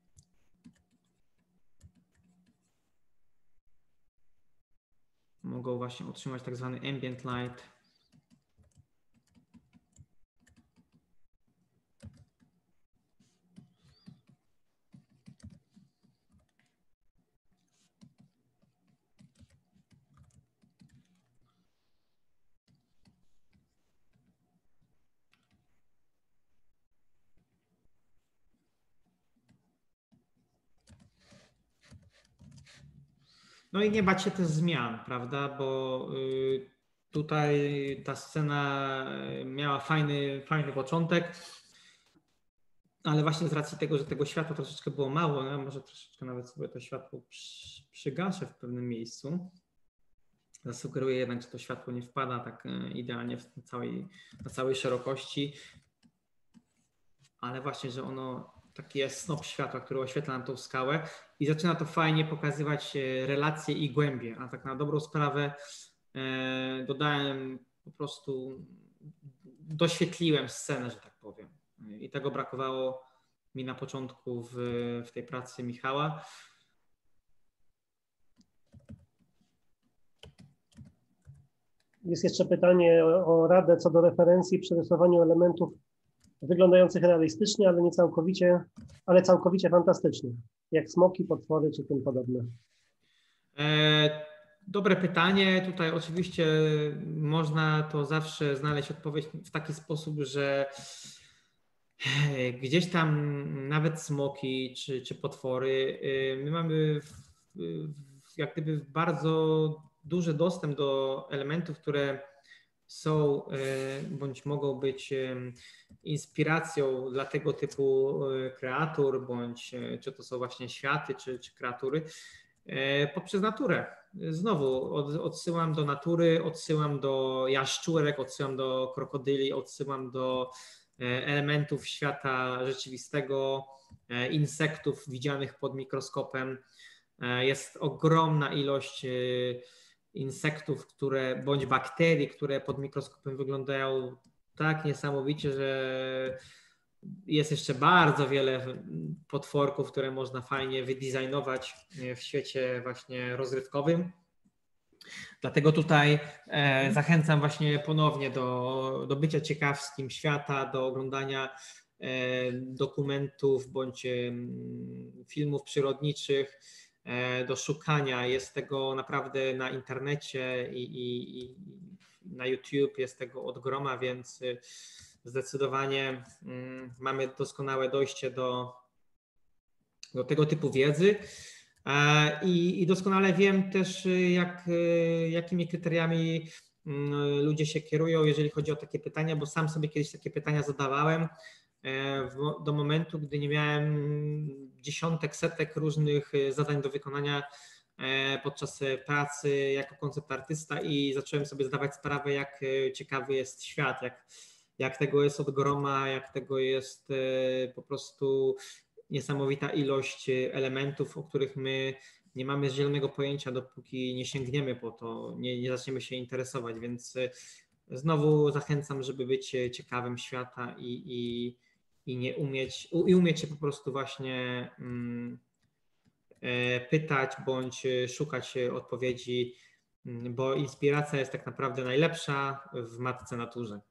mogą właśnie otrzymać tak zwany ambient light. No i nie bać się też zmian, prawda, bo tutaj ta scena miała fajny początek, ale właśnie z racji tego, że tego światła troszeczkę było mało, no może troszeczkę nawet sobie to światło przygaszę w pewnym miejscu. Zasugeruję jednak, że to światło nie wpada tak idealnie na całej szerokości, ale właśnie, że ono taki jest snop światła, który oświetla nam tą skałę i zaczyna to fajnie pokazywać relacje i głębie, a tak na dobrą sprawę dodałem po prostu, doświetliłem scenę, że tak powiem. I tego brakowało mi na początku w tej pracy Michała. Jest jeszcze pytanie o radę co do referencji przy rysowaniu elementów wyglądających realistycznie, ale nie całkowicie, ale całkowicie fantastycznie, jak smoki, potwory czy tym podobne. Dobre pytanie. Tutaj oczywiście można to zawsze znaleźć odpowiedź w taki sposób, że gdzieś tam nawet smoki czy potwory, my mamy jak gdyby bardzo duży dostęp do elementów, które są bądź mogą być inspiracją dla tego typu kreatur, bądź czy to są właśnie światy, czy kreatury, poprzez naturę. Znowu odsyłam do natury, odsyłam do jaszczurek, odsyłam do krokodyli, odsyłam do elementów świata rzeczywistego, insektów widzianych pod mikroskopem. Jest ogromna ilość insektów, bądź bakterii, które pod mikroskopem wyglądają tak niesamowicie, że jest jeszcze bardzo wiele potworków, które można fajnie wydizajnować w świecie właśnie rozrywkowym. Dlatego tutaj zachęcam właśnie ponownie do bycia ciekawskim świata, do oglądania dokumentów bądź filmów przyrodniczych, do szukania. Jest tego naprawdę na internecie i na YouTube jest tego od groma, więc zdecydowanie mamy doskonałe dojście do tego typu wiedzy. I doskonale wiem też, jakimi kryteriami ludzie się kierują, jeżeli chodzi o takie pytania, bo sam sobie kiedyś takie pytania zadawałem do momentu, gdy nie miałem dziesiątek, setek różnych zadań do wykonania podczas pracy jako koncept artysta i zacząłem sobie zdawać sprawę, jak ciekawy jest świat, jak tego jest od groma, jak tego jest po prostu niesamowita ilość elementów, o których my nie mamy zielonego pojęcia, dopóki nie sięgniemy po to, nie zaczniemy się interesować, więc znowu zachęcam, żeby być ciekawym świata i umieć się po prostu właśnie pytać bądź szukać odpowiedzi, bo inspiracja jest tak naprawdę najlepsza w matce naturze.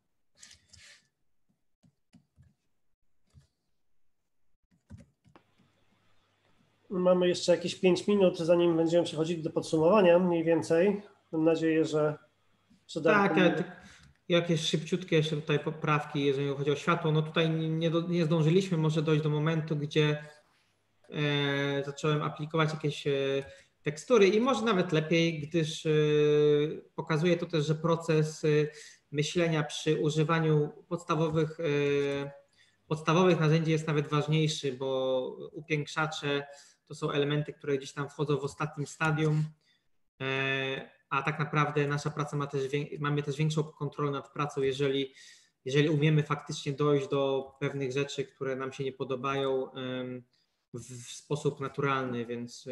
Mamy jeszcze jakieś 5 minut, zanim będziemy przechodzić do podsumowania mniej więcej. Mam nadzieję, że tak, jakieś szybciutkie jeszcze tutaj poprawki, jeżeli chodzi o światło. No tutaj nie zdążyliśmy może dojść do momentu, gdzie zacząłem aplikować jakieś tekstury i może nawet lepiej, gdyż pokazuje to też, że proces myślenia przy używaniu podstawowych narzędzi jest nawet ważniejszy, bo upiększacze to są elementy, które gdzieś tam wchodzą w ostatnim stadium, a tak naprawdę nasza praca mamy też większą kontrolę nad pracą, jeżeli umiemy faktycznie dojść do pewnych rzeczy, które nam się nie podobają w sposób naturalny, więc...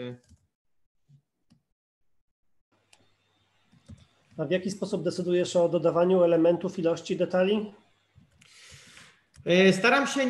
A w jaki sposób decydujesz o dodawaniu elementów, ilości detali? Staram się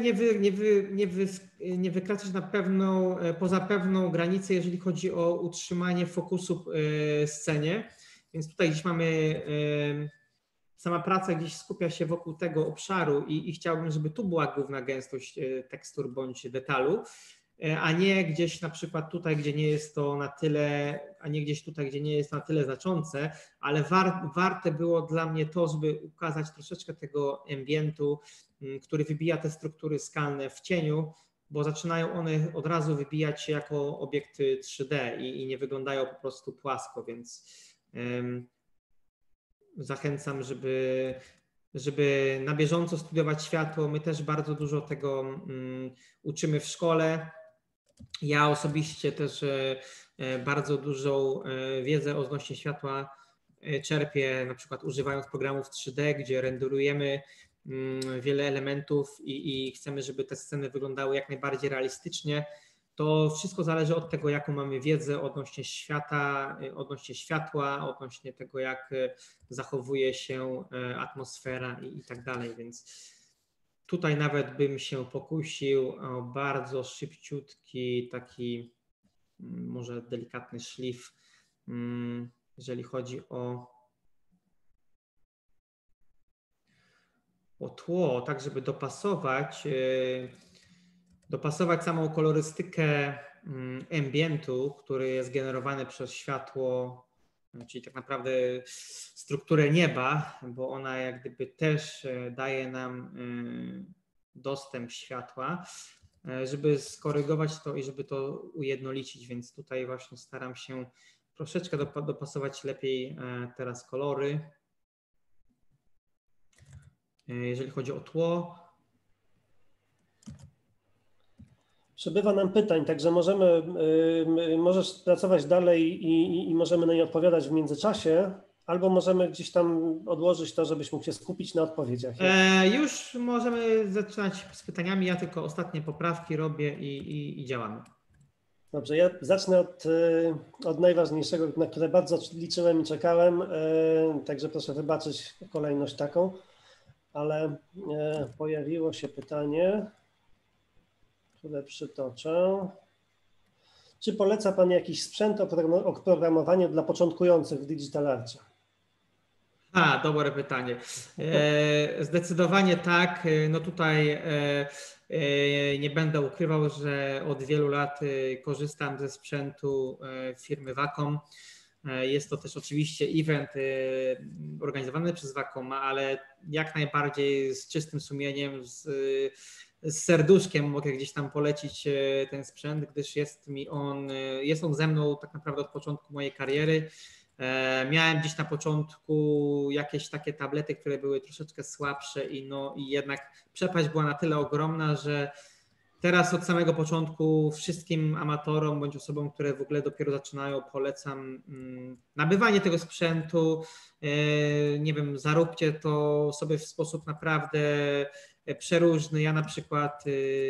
nie wykraczać poza pewną granicę, jeżeli chodzi o utrzymanie fokusu w scenie. Więc tutaj gdzieś mamy, sama praca gdzieś skupia się wokół tego obszaru i chciałbym, żeby tu była główna gęstość tekstur bądź detalu, a nie gdzieś na przykład tutaj, gdzie nie jest to na tyle, a nie gdzieś tutaj, gdzie nie jest na tyle znaczące, ale warte było dla mnie to, żeby ukazać troszeczkę tego ambientu, który wybija te struktury skalne w cieniu, bo zaczynają one od razu wybijać się jako obiekty 3D i nie wyglądają po prostu płasko, więc zachęcam, żeby na bieżąco studiować światło. My też bardzo dużo tego uczymy w szkole. Ja osobiście też bardzo dużą wiedzę odnośnie światła czerpię, na przykład używając programów 3D, gdzie renderujemy wiele elementów i chcemy, żeby te sceny wyglądały jak najbardziej realistycznie. To wszystko zależy od tego, jaką mamy wiedzę odnośnie świata, odnośnie światła, odnośnie tego, jak zachowuje się atmosfera i tak dalej, więc tutaj nawet bym się pokusił o bardzo szybciutki, taki może delikatny szlif, jeżeli chodzi o tło, tak żeby dopasować samą kolorystykę ambientu, który jest generowany przez światło, czyli tak naprawdę strukturę nieba, bo ona jak gdyby też daje nam dostęp światła, żeby skorygować to i żeby to ujednolicić, więc tutaj właśnie staram się troszeczkę dopasować lepiej teraz kolory. Jeżeli chodzi o tło. Przybywa nam pytań, także możesz pracować dalej i możemy na nie odpowiadać w międzyczasie, albo możemy gdzieś tam odłożyć to, żebyś mógł się skupić na odpowiedziach. Już możemy zaczynać z pytaniami, ja tylko ostatnie poprawki robię i działamy. Dobrze, ja zacznę od najważniejszego, na które bardzo liczyłem i czekałem, także proszę wybaczyć kolejność taką, ale pojawiło się pytanie, które przytoczę. Czy poleca Pan jakiś sprzęt oprogramowaniu dla początkujących w Digital Arcie? Dobre pytanie. Zdecydowanie tak. No tutaj nie będę ukrywał, że od wielu lat korzystam ze sprzętu firmy Wacom. Jest to też oczywiście event organizowany przez Wacom, ale jak najbardziej z czystym sumieniem, z serduszkiem mogę gdzieś tam polecić ten sprzęt, gdyż jest on ze mną tak naprawdę od początku mojej kariery. Miałem gdzieś na początku jakieś takie tablety, które były troszeczkę słabsze i jednak przepaść była na tyle ogromna, że teraz od samego początku wszystkim amatorom bądź osobom, które w ogóle dopiero zaczynają, polecam nabywanie tego sprzętu. Nie wiem, zaróbcie to sobie w sposób naprawdę przeróżny. Ja na przykład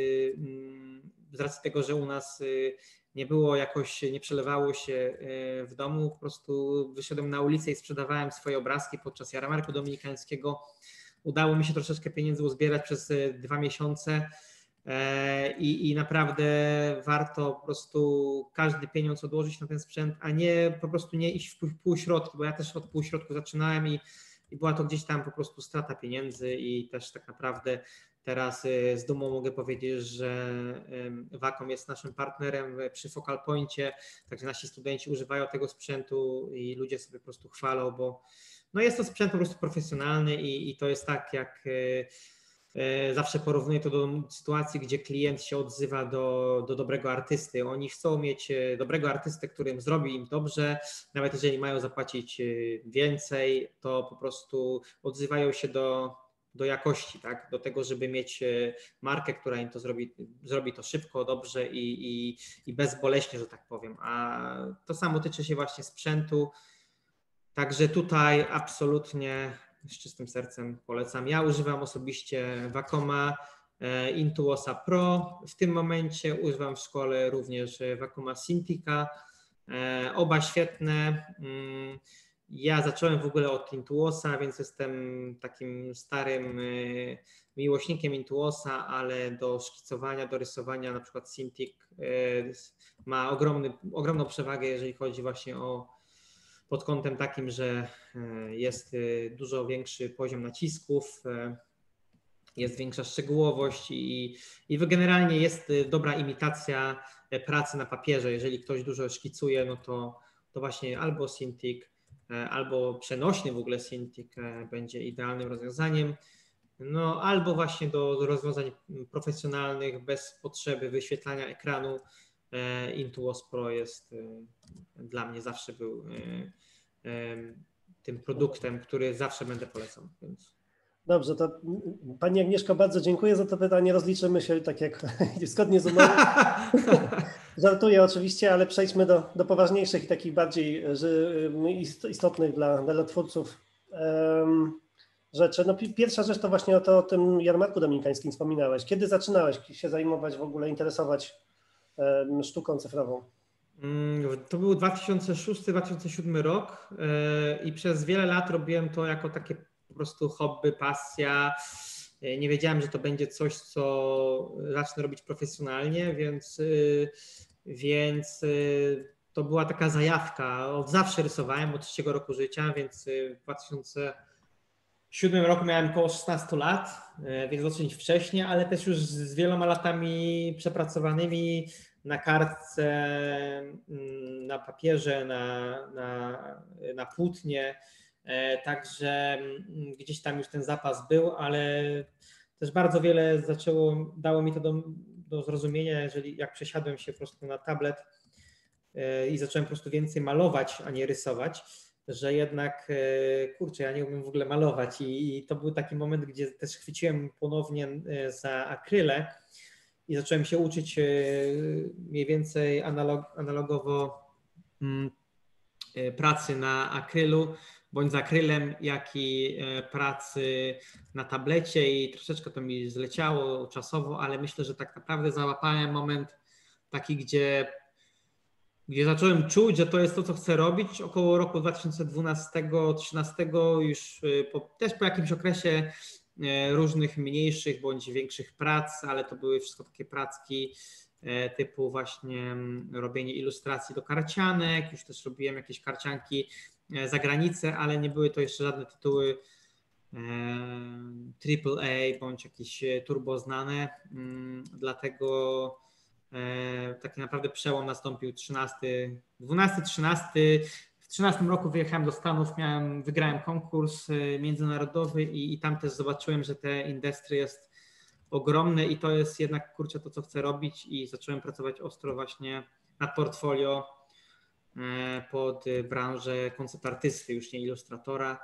z racji tego, że u nas nie było jakoś, nie przelewało się w domu, po prostu wyszedłem na ulicę i sprzedawałem swoje obrazki podczas jarmarku dominikańskiego. Udało mi się troszeczkę pieniędzy uzbierać przez 2 miesiące i naprawdę warto po prostu każdy pieniądz odłożyć na ten sprzęt, a nie po prostu nie iść w półśrodki, bo ja też od półśrodku zaczynałem i była to gdzieś tam po prostu strata pieniędzy i też tak naprawdę teraz z dumą mogę powiedzieć, że Wacom jest naszym partnerem przy Focal Poincie, także nasi studenci używają tego sprzętu i ludzie sobie po prostu chwalą, bo no jest to sprzęt po prostu profesjonalny i to jest tak, jak zawsze porównuję to do sytuacji, gdzie klient się odzywa do dobrego artysty. Oni chcą mieć dobrego artystę, którym zrobi im dobrze, nawet jeżeli mają zapłacić więcej, to po prostu odzywają się do jakości, tak? Do tego, żeby mieć markę, która im to zrobi to szybko, dobrze i bezboleśnie, że tak powiem. A to samo tyczy się właśnie sprzętu. Także tutaj absolutnie z czystym sercem polecam. Ja używam osobiście Wacoma Intuosa Pro. W tym momencie używam w szkole również Wacoma Cintiqa. Oba świetne. Ja zacząłem w ogóle od Intuosa, więc jestem takim starym miłośnikiem Intuosa, ale do szkicowania, do rysowania na przykład Cintiq ma ogromną przewagę, jeżeli chodzi właśnie pod kątem takim, że jest dużo większy poziom nacisków, jest większa szczegółowość i generalnie jest dobra imitacja pracy na papierze. Jeżeli ktoś dużo szkicuje, no to właśnie albo Cintiq, albo przenośny w ogóle Cintiq będzie idealnym rozwiązaniem, no albo właśnie do rozwiązań profesjonalnych bez potrzeby wyświetlania ekranu Intuos Pro jest dla mnie zawsze był tym produktem, który zawsze będę polecał. Więc. Dobrze, to Pani Agnieszko, bardzo dziękuję za to pytanie. Rozliczymy się tak jak zgodnie z umową. Żartuję oczywiście, ale przejdźmy do poważniejszych i takich bardziej istotnych dla twórców rzeczy. No, pierwsza rzecz to właśnie o tym jarmarku dominikańskim wspominałeś. Kiedy zaczynałeś się zajmować, w ogóle interesować sztuką cyfrową? To był 2006-2007 rok i przez wiele lat robiłem to jako takie po prostu hobby, pasja. Nie wiedziałem, że to będzie coś, co zacznę robić profesjonalnie, więc to była taka zajawka. Od zawsze rysowałem, od 3 roku życia, więc w 2007 roku miałem około 16 lat, więc dosyć wcześnie, ale też już z wieloma latami przepracowanymi na kartce, na papierze, na płótnie. Także gdzieś tam już ten zapas był, ale też bardzo wiele dało mi to do zrozumienia, jak przesiadłem się po prostu na tablet i zacząłem po prostu więcej malować, a nie rysować, że jednak, kurczę, ja nie umiem w ogóle malować i to był taki moment, gdzie też chwyciłem ponownie za akrylę i zacząłem się uczyć mniej więcej analogowo pracy na akrylu, bądź z akrylem, jak i pracy na tablecie i troszeczkę to mi zleciało czasowo, ale myślę, że tak naprawdę załapałem moment taki, gdzie zacząłem czuć, że to jest to, co chcę robić. Około roku 2012-2013 już też po jakimś okresie różnych mniejszych bądź większych prac, ale to były wszystko takie pracki typu właśnie robienie ilustracji do karcianek, już też robiłem jakieś karcianki za granicę, ale nie były to jeszcze żadne tytuły AAA bądź jakieś turbo znane, dlatego taki naprawdę przełom nastąpił 12-13. W 13 roku wyjechałem do Stanów, wygrałem konkurs międzynarodowy i tam też zobaczyłem, że te industry jest ogromne i to jest jednak, kurczę, to co chcę robić i zacząłem pracować ostro właśnie nad portfolio. pod branżę koncept artysty, już nie ilustratora.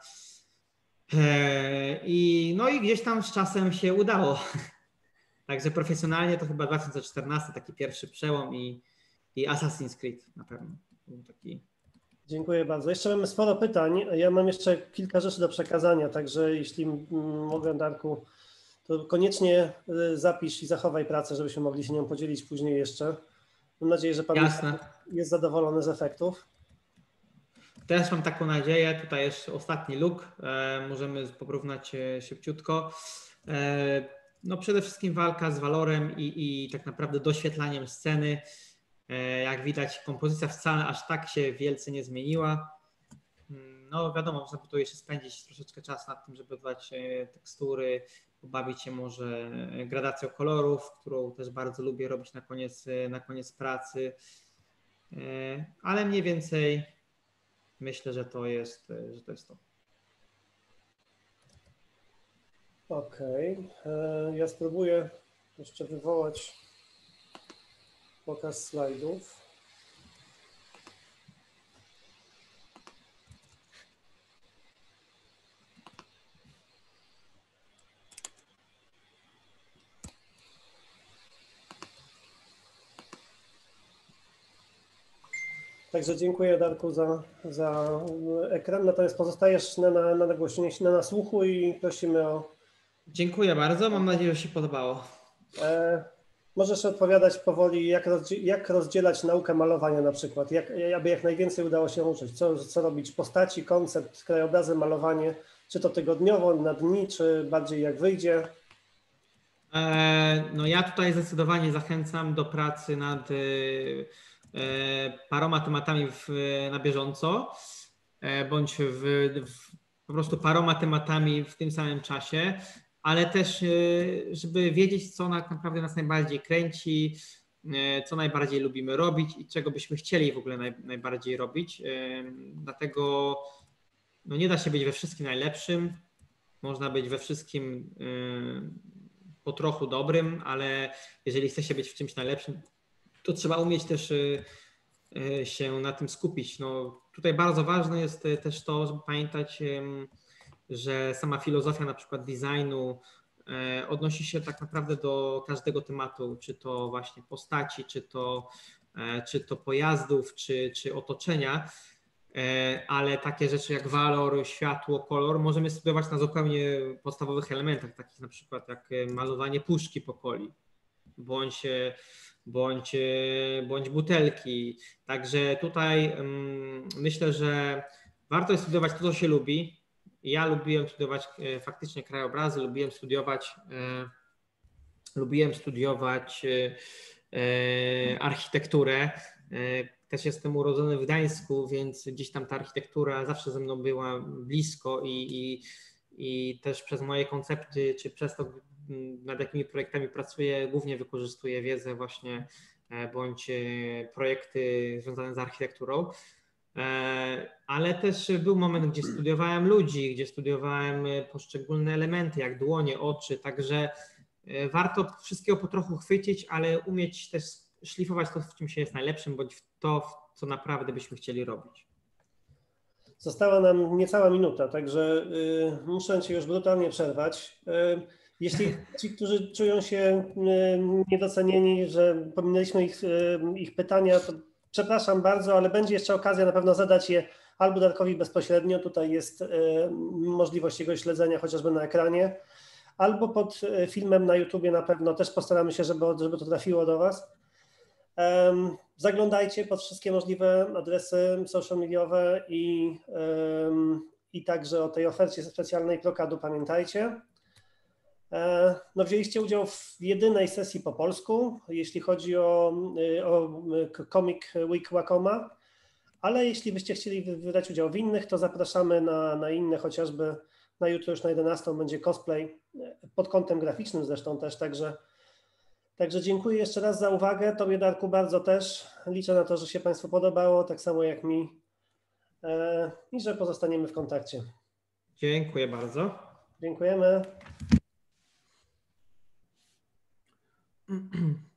No i gdzieś tam z czasem się udało. Także profesjonalnie to chyba 2014 taki pierwszy przełom i Assassin's Creed na pewno był taki. Dziękuję bardzo. Jeszcze mamy sporo pytań. Ja mam jeszcze kilka rzeczy do przekazania, także jeśli mogę, Darku, to koniecznie zapisz i zachowaj pracę, żebyśmy mogli się nią podzielić później jeszcze. Mam nadzieję, że Pan Jasne. jest zadowolony z efektów. Też mam taką nadzieję. Tutaj jest ostatni look. Możemy porównać szybciutko. No przede wszystkim walka z walorem i tak naprawdę doświetlaniem sceny. Jak widać, kompozycja wcale aż tak się wielce nie zmieniła. No wiadomo, można by tu jeszcze spędzić troszeczkę czasu nad tym, żeby dodać tekstury, pobawić się może gradacją kolorów, którą też bardzo lubię robić na koniec pracy. Ale mniej więcej myślę, że to jest to. Okej. Ja spróbuję jeszcze wywołać pokaz slajdów. Także dziękuję, Darku, za ekran. Natomiast pozostajesz na nagłośnieniu, na słuchu i prosimy o... Dziękuję bardzo. Mam nadzieję, że się podobało. Możesz odpowiadać powoli, jak rozdzielać naukę malowania na przykład, aby jak najwięcej udało się uczyć, co robić, postaci, koncept, krajobrazy, malowanie, czy to tygodniowo, na dni, czy bardziej jak wyjdzie? No ja tutaj zdecydowanie zachęcam do pracy nad paroma tematami na bieżąco, bądź po prostu paroma tematami w tym samym czasie, ale też, żeby wiedzieć, co tak naprawdę nas najbardziej kręci, co najbardziej lubimy robić i czego byśmy chcieli w ogóle najbardziej robić. Dlatego no nie da się być we wszystkim najlepszym, można być we wszystkim po trochu dobrym, ale jeżeli chce się być w czymś najlepszym, to trzeba umieć też się na tym skupić. No, tutaj bardzo ważne jest też to, żeby pamiętać, że sama filozofia na przykład designu odnosi się tak naprawdę do każdego tematu, czy to właśnie postaci, czy to pojazdów, czy otoczenia, ale takie rzeczy jak walor, światło, kolor możemy studiować na zupełnie podstawowych elementach, takich na przykład jak malowanie puszki po coli, bądź butelki. Także tutaj myślę, że warto jest studiować to, co się lubi. Ja lubiłem studiować faktycznie krajobrazy, lubiłem studiować architekturę. Też jestem urodzony w Gdańsku, więc gdzieś tam ta architektura zawsze ze mną była blisko i też przez moje koncepty, czy przez to, nad jakimi projektami pracuję, głównie wykorzystuję wiedzę właśnie bądź projekty związane z architekturą. Ale też był moment, gdzie studiowałem ludzi, gdzie studiowałem poszczególne elementy, jak dłonie, oczy, także warto wszystkiego po trochu chwycić, ale umieć też szlifować to, w czym się jest najlepszym, bądź w to, w co naprawdę byśmy chcieli robić. Została nam niecała minuta, także muszę Cię już brutalnie przerwać. Jeśli ci, którzy czują się niedocenieni, że pominęliśmy ich pytania, to przepraszam bardzo, ale będzie jeszcze okazja na pewno zadać je albo Darkowi bezpośrednio, tutaj jest możliwość jego śledzenia chociażby na ekranie, albo pod filmem na YouTubie na pewno też postaramy się, żeby to trafiło do Was. Zaglądajcie pod wszystkie możliwe adresy social mediowe i także o tej ofercie specjalnej Prokadu pamiętajcie. No, wzięliście udział w jedynej sesji po polsku, jeśli chodzi o Comic Week Wacoma, ale jeśli byście chcieli brać udział w innych, to zapraszamy na inne, chociażby na jutro już na 11 będzie cosplay, pod kątem graficznym zresztą też, Także dziękuję jeszcze raz za uwagę. Tobie, Darku, bardzo też. Liczę na to, że się Państwu podobało, tak samo jak mi i że pozostaniemy w kontakcie. Dziękuję bardzo. Dziękujemy.